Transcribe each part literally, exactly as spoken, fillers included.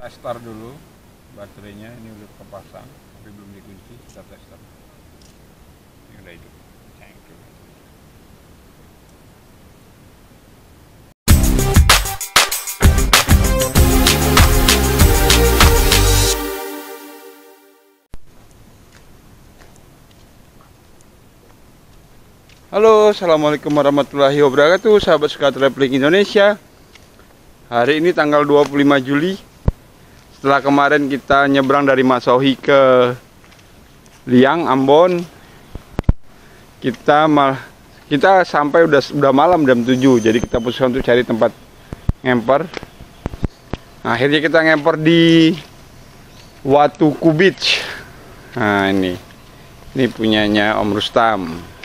Tester dulu baterainya, ini udah kepasang tapi belum dikunci. Kita tester. Ini udah hidup. Thank you. Halo, assalamualaikum warahmatullahi wabarakatuh, sahabat suka traveling Indonesia. Hari ini tanggal dua puluh lima Juli. Setelah kemarin kita nyebrang dari Masohi ke Liang, Ambon, kita mal kita sampai udah udah malam jam tujuh. Jadi kita putuskan untuk cari tempat ngemper. Nah, akhirnya kita ngemper di Watuku Beach. Nah, ini ini punyanya Om Rustam.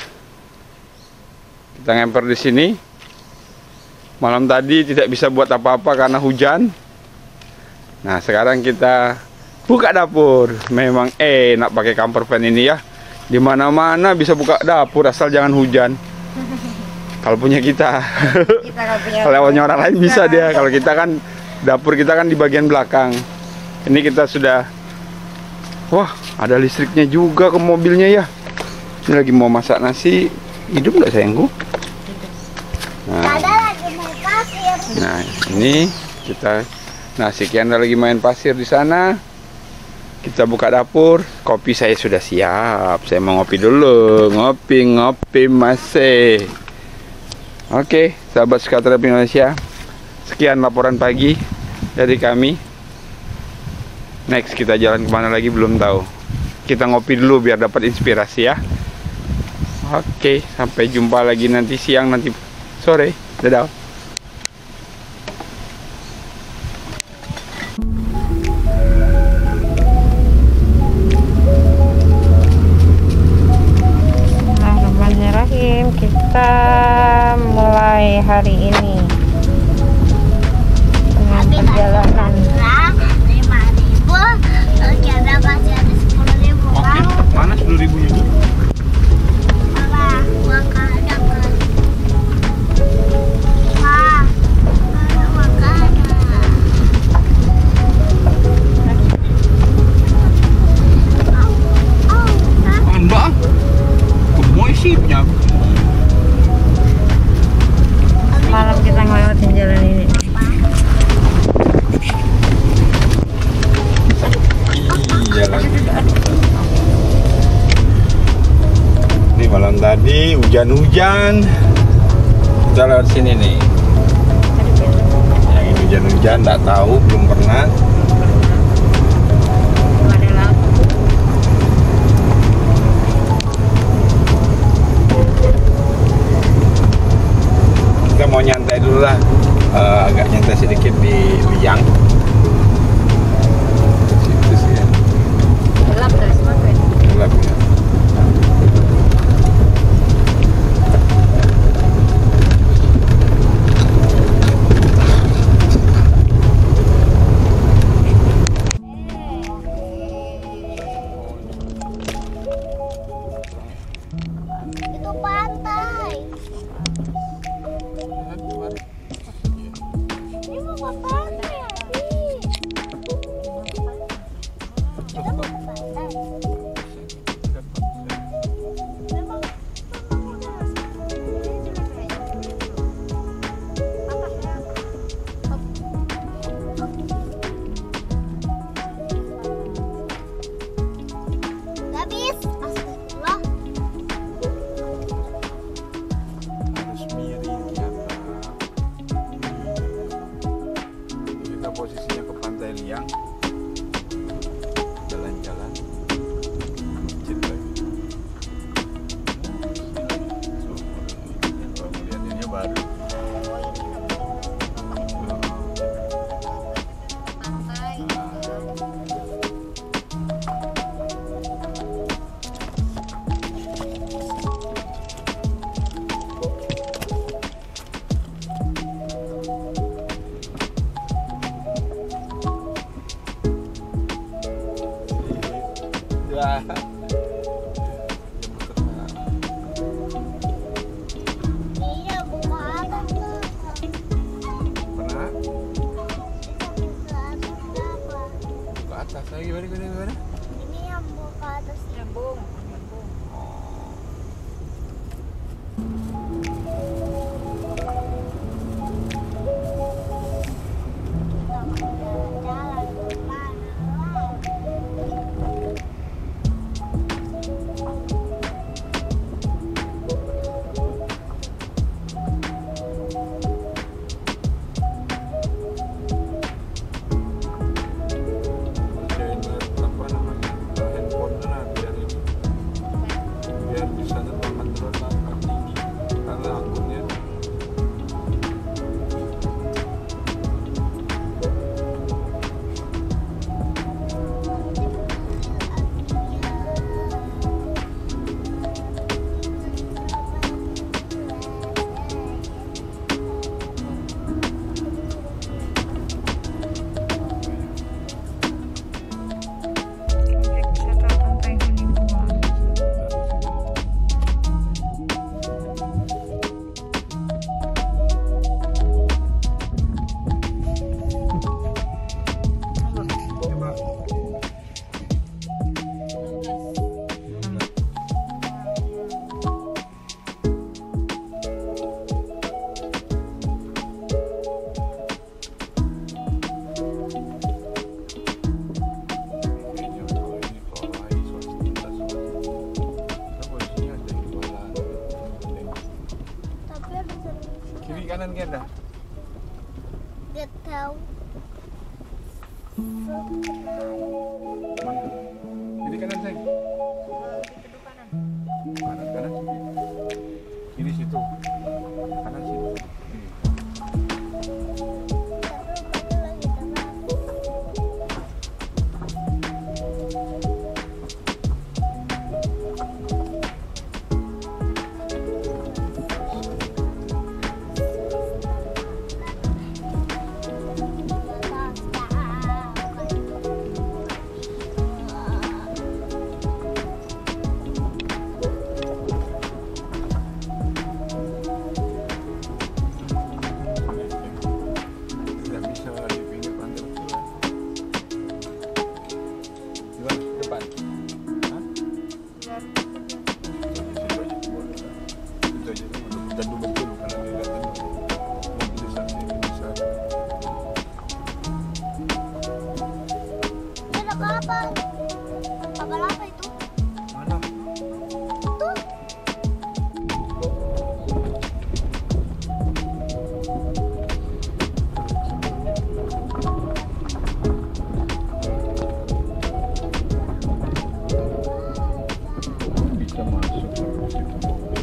Kita ngemper di sini. Malam tadi tidak bisa buat apa-apa karena hujan. Nah, sekarang kita buka dapur. Memang enak pakai camper van ini ya. Di mana-mana bisa buka dapur asal jangan hujan. Kalau punya kita. Kalau punya orang lain bisa dia. Kalau kita kan dapur kita kan di bagian belakang. Ini kita sudah. Wah, ada listriknya juga ke mobilnya ya. Ini lagi mau masak nasi. Hidup nggak sayangku? Nah, nah ini kita, nah sekian lagi main pasir di sana. Kita buka dapur. Kopi saya sudah siap. Saya mau ngopi dulu. Ngopi ngopi masih. Oke, sahabat suka traveling Indonesia. Sekian laporan pagi dari kami. Next kita jalan kemana lagi belum tahu. Kita ngopi dulu biar dapat inspirasi ya. Oke, sampai jumpa lagi nanti siang, nanti sore. Dadah. Bismillahirrahmanirrahim. Kita mulai hari ini dengan perjalanan. lima ribu, kita masih ada sepuluh ribu. Oke, mana sepuluh ribunya itu? Wah, uang kada kan? Wah, ada uang kada. Oh, oh, Anda? Gemoy sipnya. Malam kita ngelewatin jalan ini. Iya lagi. Ini malam tadi hujan-hujan. Kita lewat sini nih. Yang ini hujan-hujan, nggak tahu, belum pernah. Ada lampu. Kita mau nyantai dulu lah. Eh, agak nyantai sedikit di Liang. Situ sih ya. Gelap dari semakin. Gelap ya. itu pantai. Ini mau ke pantai, Adi. Kita mau ke pantai. Memang habis. Astagfirullah. Harus miring ya, Kak. Kita posisinya ke pantai Liang. Jalan-jalan. Masjid lagi. Kalau melihat ini baru. Ya. Iya, buka apa tuh? Pernah? Buka apa? atas lagi, gimana gimana gimana? Ini yang mau ke atas. Nyambung, nyambung. Kita mau jalan-jalan kemana lagi? Kerjain apa namanya handphone lah biar ini biar bisa terbang terus angkat tinggi karena akunnya. Objek wisata Pantai Hunimua. Coba. Kayaknya kalau ini kalau lain swasta swasta. Kan posisinya ada di bawah. Tapi ada satu Kiri kanan kita. gak tahu. Mana? Kiri kanan sayang. Itu kanan. Kanan kanan sini. Kiri situ. Kanan sini. Ini. Tapi lagi tenang. Tidak bisa di pinggir pantai betul. Gimana? Depan. Hah? Situ aja boleh lah. Situ aja untuk bertandu betul karena dilihat mobil saksi besar. Ini ada kapal. Kapal apa itu? Mana? Tuh. Bisa masuk kalau di situ mobil.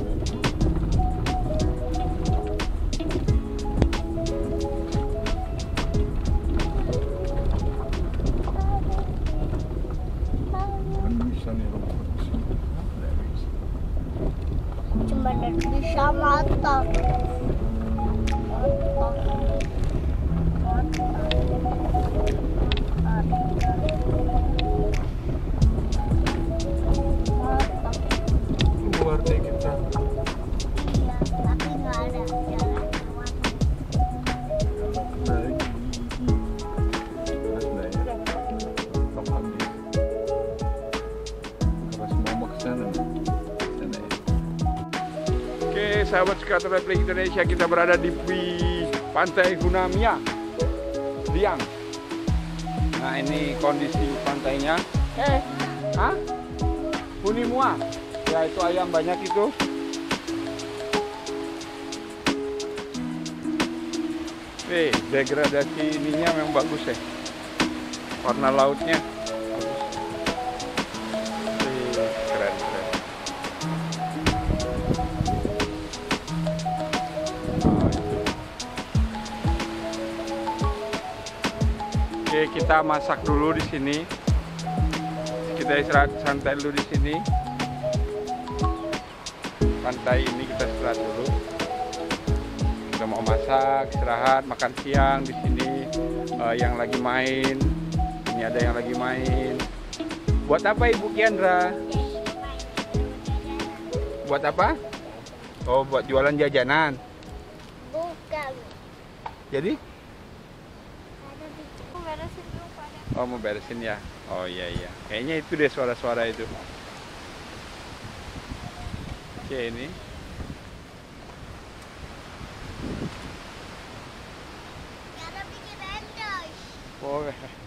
Kan bisa nih rumput di sini. Tidak bisa. Cuma bisa mata. Mata. Keluar deh kita. Iya, tapi nggak ada jalan keluar. Lagi gigi. Jelas lah ya. Stop habis. Kalau semua mau ke sana nih. Sana ya. Oke, sahabat Skater Replik Indonesia, kita berada di wi- Pantai Hunamia, Riang. Nah, ini kondisi pantainya. Eh, hah? Hunimua. Ya, itu ayam banyak itu. Wih, degradasi ininya memang bagus ya. Warna lautnya bagus. Wih, keren keren. Oh, itu. Oke, kita masak dulu di sini. Kita istirahat santai dulu di sini. Pantai ini kita istirahat dulu. Kita mau masak, istirahat, makan siang di sini. Uh, yang lagi main, ini ada yang lagi main. Buat apa Ibu Kiandra? Buat apa? Oh, buat jualan jajanan. Bukan. Jadi? Ada di beresin dulu pada. Oh, mau beresin ya? Oh iya iya. Kayaknya itu deh suara-suara itu. Oke, ini. Cara bikin endorse. Oh,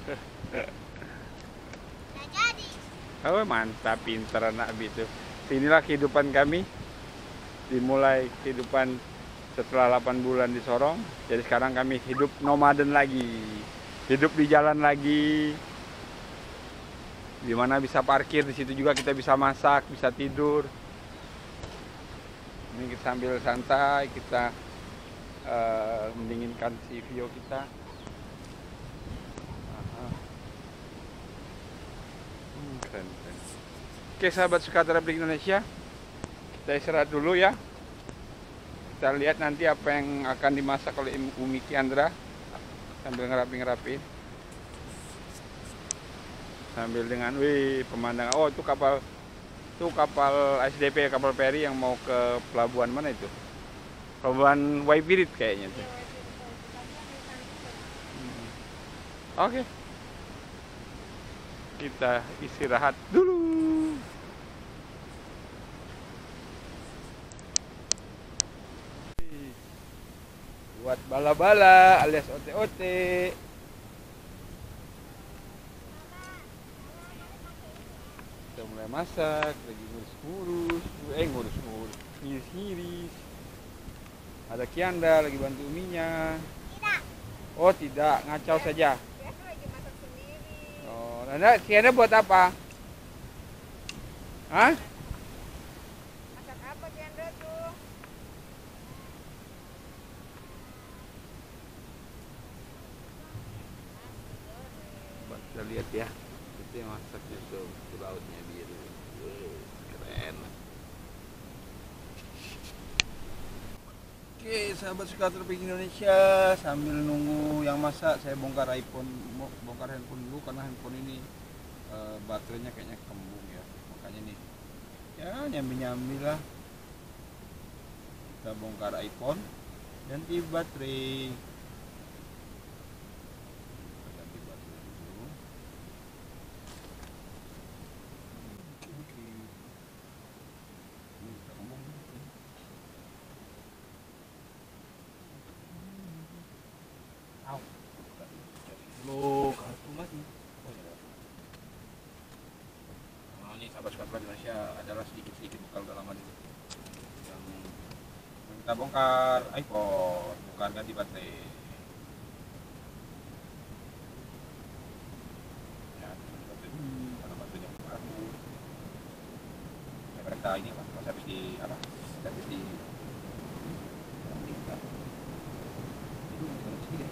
Nah jadi. oh mantap, pinter anak Abi itu. Inilah kehidupan kami. Dimulai kehidupan setelah delapan bulan di Sorong. Jadi sekarang kami hidup nomaden lagi. Hidup di jalan lagi. Di mana bisa parkir, di situ juga kita bisa masak, bisa tidur. Ini kita sambil santai, kita uh, mendinginkan si video kita. Aha. Hmm, keren, keren. Oke sahabat Sukata Republik Indonesia, kita istirahat dulu ya. Kita lihat nanti apa yang akan dimasak oleh Umi Kiandra sambil ngerapi-ngerapin. Sambil dengan, wih, pemandangan. Oh, itu kapal, itu kapal S D P, kapal feri yang mau ke pelabuhan mana itu? Pelabuhan Waipirit kayaknya tuh. Hmm. Oke, kita istirahat dulu. Buat bala-bala alias ote-ote. Kita mulai masak, lagi ngurus-ngurus, eh ngurus-ngurus, ngiris-ngiris. Ada Kianda lagi bantu uminya. Tidak. Oh tidak, ngacau saja. Biasa lagi masak sendiri. Oh, Nanda, Kianda buat apa? Hah? Masak apa Chandra tuh? Coba kita lihat ya. Itu yang masaknya tuh, di lautnya biru. Wuh, keren. Oke, sahabat Sukata Republik Indonesia, sambil nunggu yang masak, saya bongkar iPhone, mau bongkar handphone dulu karena handphone ini e, baterainya kayaknya kembung ya, makanya nih, ya nyambi-nyambi lah. Kita bongkar iPhone, ganti baterai. Kita ganti baterai dulu. Oke, oke. Ini udah kembung. Au. Lo kartu lagi. Oh ya. Nah, ini sahabat Sukata Indonesia adalah sedikit-sedikit bekal dalaman itu. Yang kita bongkar iPhone, bukan ganti baterai. Ya, ganti baterai dulu, karena baterainya baru. Ya, kita ini lah, kalau habis di apa? Habis di kita. Itu bukan sedikit.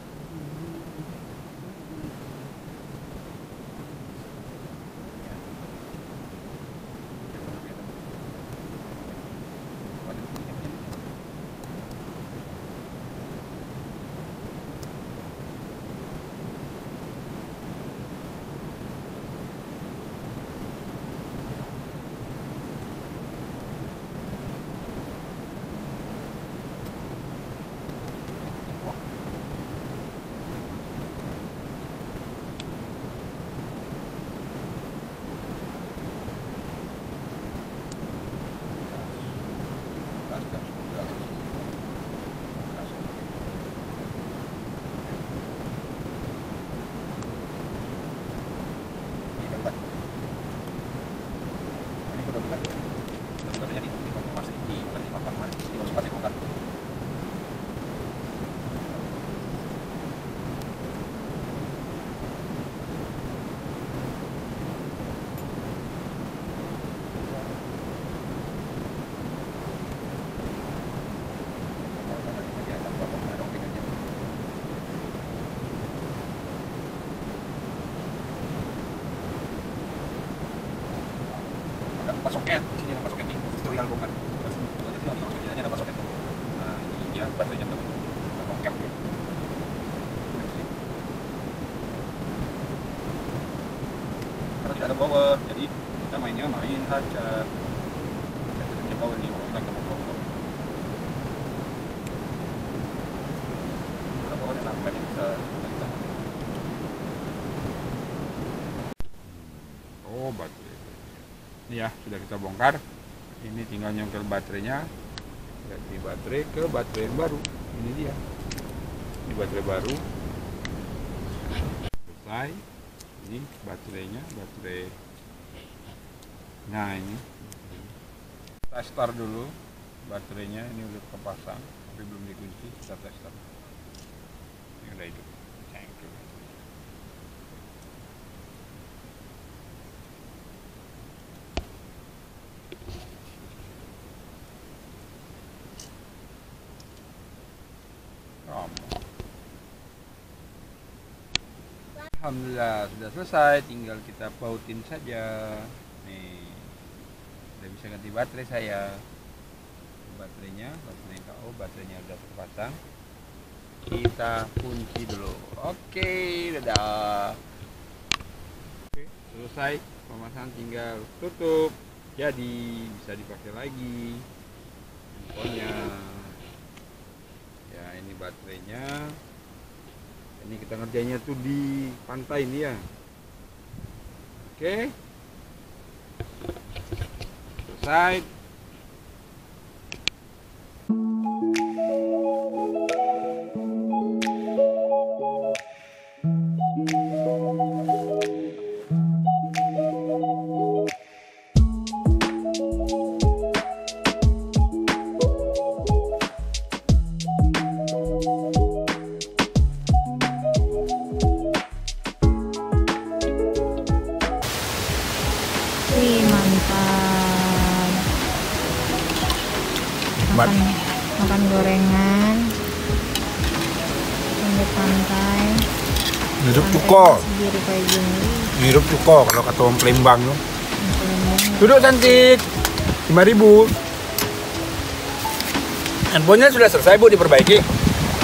Ada soket, sini ada soket nih, tutorial bongkar. Ini ada soket. Nah, ini dia baterainya tuh, soket. Karena tidak ada power, jadi kita mainnya main saja. Kita power nih, kita nggak mau power. Kalau powernya nampak bisa kita. Oh, baterai. Ini ya, sudah kita bongkar. Ini tinggal nyongkel baterainya. Ganti baterai ke baterai yang baru. Ini dia. Ini baterai baru. Selesai. Ini baterainya, baterai. Nah, ini. Kita start dulu. Baterainya ini udah kepasang, tapi belum dikunci. Kita tes start. Ini udah hidup. Thank you. Alhamdulillah sudah selesai, tinggal kita pautin saja. Nih, udah bisa ganti baterai saya. Baterainya, baterai K O, baterainya udah terpasang. Kita kunci dulu. Oke, dadah. Oke, selesai pemasangan, tinggal tutup. Jadi bisa dipakai lagi handphonenya. Ya, ini baterainya. Ini kita ngerjainnya tuh di pantai ini ya. Oke. Selesai. Wih, mantap. Makan, makan gorengan di pantai. Hidup tuko, Sendiri kayak gini. hidup tuko kalau kata orang Palembang tuh. Duduk cantik, lima ribu. Handphonenya sudah selesai Bu, diperbaiki. Ini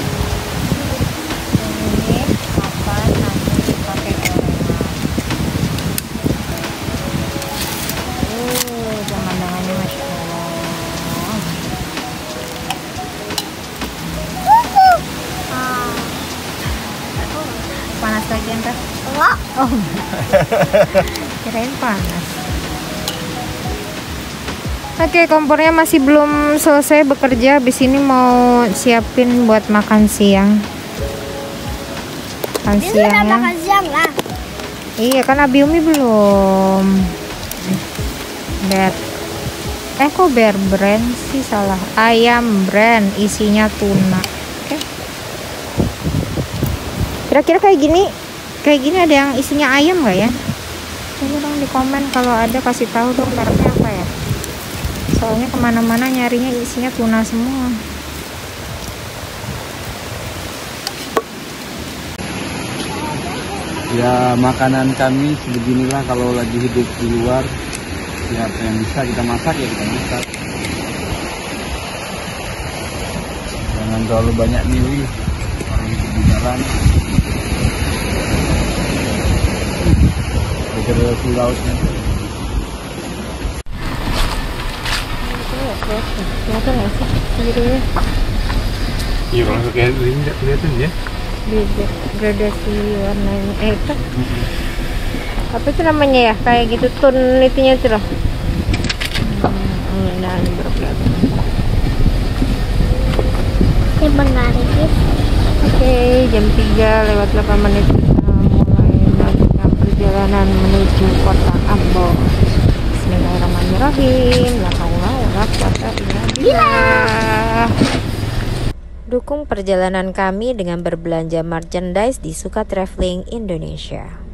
makan nanti pakai gorengan. Uh, pemandangannya masya Allah. Ah. Panas lagi entah. Enggak. Oh, kirain panas. Oke, kompornya masih belum selesai bekerja. Habis ini mau siapin buat makan siang. Makan Ini udah siangnya. makan siang lah. Iya kan Abi Umi belum. Bear. Eh kok bear brand sih, salah. Ayam brand, isinya tuna. Oke. Kira-kira kayak gini, kayak gini ada yang isinya ayam nggak ya? Coba dong di komen kalau ada, kasih tahu dong mereknya apa ya. Soalnya kemana-mana nyarinya isinya tuna semua. Ya, makanan kami sebeginilah kalau lagi hidup di luar. Ya, apa yang bisa kita masak ya kita masak. Jangan terlalu banyak milih kalau hidup di jalan. Dekat lautnya. Kelihatan nggak sih sendirinya? Iya, kalau kayak ini nggak kelihatan ya. Gradasi warnanya. Eh itu apa itu namanya ya? Kayak gitu tone itunya itu loh. Hmm, nah ini baru kelihatan. Ini menarik ya. Oke, jam tiga lewat delapan menit kita mulai melanjutkan perjalanan menuju kota Ambon. Bismillahirrahmanirrahim. La haula wala quwata illa billah. Dukung perjalanan kami dengan berbelanja merchandise di Suka Traveling Indonesia.